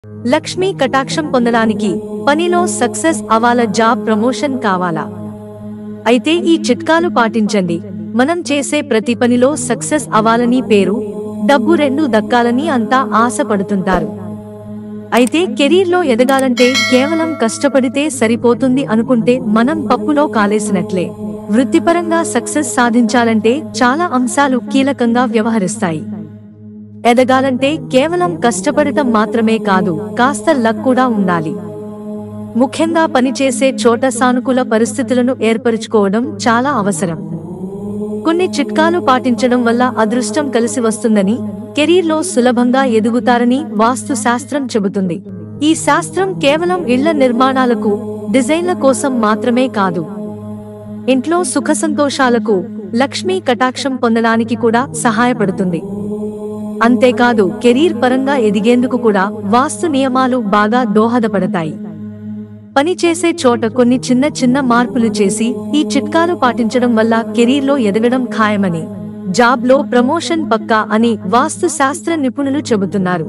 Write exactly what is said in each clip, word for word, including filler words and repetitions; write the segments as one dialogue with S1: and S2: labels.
S1: లక్ష్మీ కటాక్షం పొందడానికి పనిలో సక్సెస్ అవ్వాలా, జాబ్ ప్రమోషన్ కావాలా? అయితే ఈ చిట్కాలు పాటించండి. మనం చేసే ప్రతి పనిలో సక్సెస్ అవ్వాలని, పేరు డబ్బు రెండు దక్కాలని అంతా ఆశపడుతుంటారు. అయితే కెరీర్లో ఎదగాలంటే కేవలం కష్టపడితే సరిపోతుంది అనుకుంటే మనం పప్పులో కాలేసినట్లే. వృత్తిపరంగా సక్సెస్ సాధించాలంటే చాలా అంశాలు కీలకంగా వ్యవహరిస్తాయి. ఎదగాలంటే కేవలం కష్టపడటం మాత్రమే కాదు, కాస్త లక్ కూడా ఉండాలి. ముఖ్యంగా పనిచేసే చోట సానుకూల పరిస్థితులను ఏర్పరచుకోవడం చాలా అవసరం. కొన్ని చిట్కాలు పాటించడం వల్ల అదృష్టం కలిసి వస్తుందని, కెరీర్లో సులభంగా ఎదుగుతారని వాస్తు శాస్త్రం చెబుతుంది. ఈ శాస్త్రం కేవలం ఇళ్ల నిర్మాణాలకు, డిజైన్ల కోసం మాత్రమే కాదు, ఇంట్లో సుఖ సంతోషాలకు, లక్ష్మీ కటాక్షం పొందడానికి కూడా సహాయపడుతుంది. అంతేకాదు, కెరీర్ పరంగా ఎదిగేందుకు కూడా వాస్తు నియమాలు బాగా దోహదపడతాయి. పనిచేసే చోట కొన్ని చిన్న చిన్న మార్పులు చేసి ఈ చిట్కాలు పాటించడం వల్ల కెరీర్లో ఎదగడం ఖాయమని, జాబ్ లో ప్రమోషన్ పక్కా అని వాస్తు శాస్త్ర నిపుణులు చెబుతున్నారు.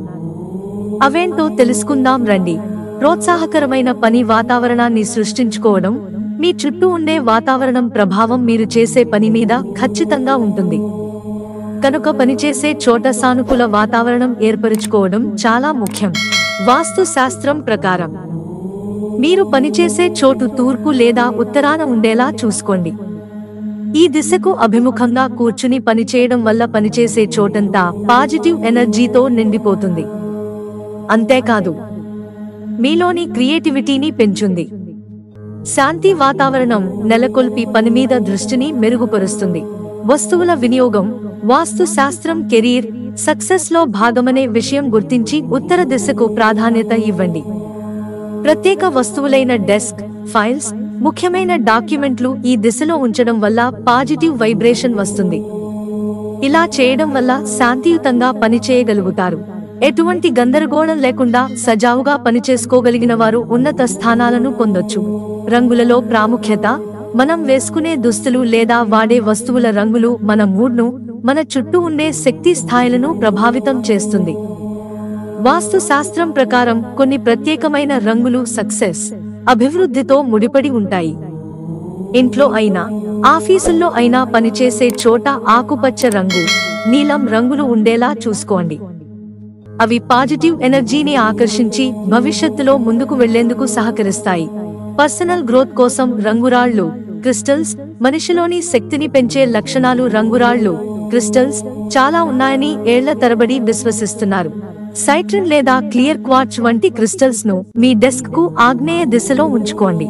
S1: అవేంటో తెలుసుకుందాం రండి. ప్రోత్సాహకరమైన పని వాతావరణాన్ని సృష్టించుకోవడం. మీ చుట్టూ ఉండే వాతావరణం ప్రభావం మీరు చేసే పని మీద ఖచ్చితంగా ఉంటుంది. కనుక పనిచేసే చోట సానుకూల వాతావరణం ఏర్పరచుకోవడం చాలా ముఖ్యం. వాస్తు శాస్త్రం ప్రకారం మీరు పనిచేసే చోటు తూర్పు లేదా ఉత్తరాన ఉండేలా చూసుకోండి. ఈ దిశకు అభిముఖంగా కూర్చుని పనిచేయడం వల్ల పనిచేసే చోటంతా పాజిటివ్ ఎనర్జీతో నిండిపోతుంది. అంతేకాదు, మీలోని క్రియేటివిటీని పెంచుంది. శాంతి వాతావరణం నెలకొల్పి పనిమీద దృష్టిని మెరుగుపరుస్తుంది. వస్తువుల వినియోగం. వాస్తు శాస్త్రం కెరీర్ సక్సెస్ లో భాగమనే విషయం గుర్తించి ఉత్తర దిశకు ప్రాధాన్యత ఇవ్వండి. ప్రత్యేక వస్తువులైన డెస్క్, ఫైల్స్, ముఖ్యమైన డాక్యుమెంట్లు ఈ దిశలో ఉంచడం వల్ల పాజిటివ్ వైబ్రేషన్ వస్తుంది. ఇలా చేయడం వల్ల శాంతియుతంగా పనిచేయగలుగుతారు. ఎటువంటి గందరగోళం లేకుండా సజావుగా పనిచేసుకోగలిగిన వారు ఉన్నత స్థానాలను పొందొచ్చు. రంగులలో ప్రాముఖ్యత. మనం వేసుకునే దుస్తులు లేదా వాడే వస్తువుల రంగులు మన మూడ్ను, మన చుట్టూ ఉండే శక్తి స్థాయిలను ప్రభావితం చేస్తుంది. వాస్తు శాస్త్రం ప్రకారం కొన్ని ప్రత్యేకమైన రంగులు సక్సెస్, అభివృద్ధితో ముడిపడి ఉంటాయి. ఇంట్లో అయినా, ఆఫీసుల్లో అయినా పనిచేసే చోట ఆకుపచ్చ రంగు, నీలం రంగులు ఉండేలా చూసుకోండి. అవి పాజిటివ్ ఎనర్జీని ఆకర్షించి భవిష్యత్తులో ముందుకు వెళ్లేందుకు సహకరిస్తాయి. పర్సనల్ గ్రోత్ కోసం రంగురాళ్లు, క్రిస్టల్స్. మనిషిలోని శక్తిని పెంచే లక్షణాలు రంగురాళ్లు, క్రిస్టల్స్ చాలా ఉన్నాయని ఏళ్ల తరబడి విశ్వసిస్తున్నారు. సైట్రిన్ లేదా క్లియర్ క్వార్ట్జ్ వంటి క్రిస్టల్స్ ను మీ డెస్క్ కు ఆగ్నేయ దిశలో ఉంచుకోండి.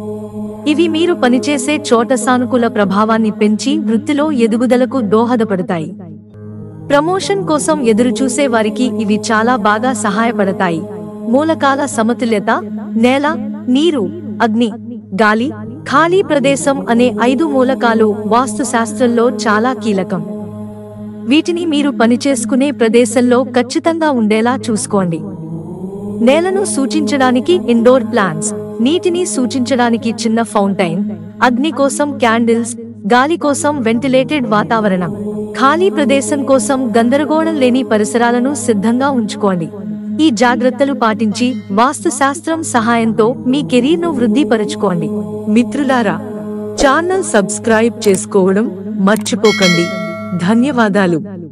S1: ఇవి మీరు పనిచేసే చోట సానుకూల ప్రభావాన్ని పెంచి వృత్తిలో ఎదుగుదలకు దోహదపడతాయి. ప్రమోషన్ కోసం ఎదురుచూసే వారికి ఇవి చాలా బాగా సహాయపడతాయి. మూలకాల సమతుల్యత. నేల, నీరు, అగ్ని, గాలి, ఖాళీ ప్రదేశం అనే ఐదు మూలకాలు వాస్తు శాస్త్రంలో చాలా కీలకం. వీటిని మీరు పనిచేసుకునే ప్రదేశంలో ఖచ్చితంగా ఉండేలా చూసుకోండి. నేలను సూచించడానికి ఇండోర్ ప్లాంట్స్, నీటిని సూచించడానికి చిన్న ఫౌంటైన్, అగ్ని కోసం క్యాండిల్స్, గాలి కోసం వెంటిలేటెడ్ వాతావరణం, ఖాళీ ప్రదేశం కోసం గందరగోళం లేని పరిసరాలను సిద్ధంగా ఉంచుకోండి. ఈ జాగ్రత్తలు పాటించి వాస్తు శాస్త్రం సహాయంతో మీ కెరీర్ను వృద్ధిపరచుకోండి. మిత్రులారా, ఛానల్ సబ్స్క్రైబ్ చేసుకోవడం మర్చిపోకండి. ధన్యవాదాలు.